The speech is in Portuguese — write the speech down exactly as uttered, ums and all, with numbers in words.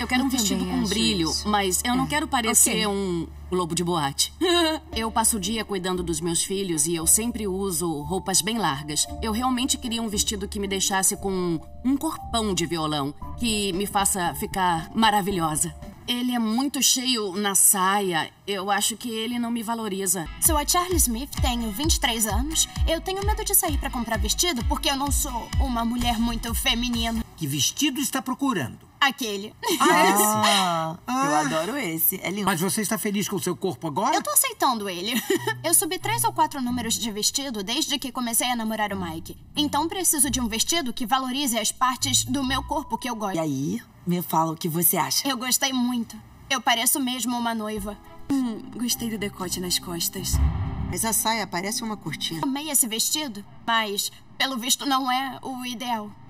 Eu quero Eu um vestido também com acho brilho, isso. mas eu não quero parecer ok. um lobo de boate. Eu passo o dia cuidando dos meus filhos e eu sempre uso roupas bem largas. Eu realmente queria um vestido que me deixasse com um corpão de violão, que me faça ficar maravilhosa. Ele é muito cheio na saia. Eu acho que ele não me valoriza. Sou a Charlie Smith, tenho vinte e três anos. Eu tenho medo de sair pra comprar vestido porque eu não sou uma mulher muito feminina. Que vestido está procurando? Aquele. Ah, eu adoro esse. É lindo. Mas você está feliz com o seu corpo agora? Eu tô aceitando ele. Eu subi três ou quatro números de vestido desde que comecei a namorar o Mike. Então preciso de um vestido que valorize as partes do meu corpo que eu gosto. E aí, me fala o que você acha. Eu gostei muito. Eu pareço mesmo uma noiva. Hum, gostei do decote nas costas. Mas a saia parece uma cortina. Amei esse vestido, mas pelo visto não é o ideal.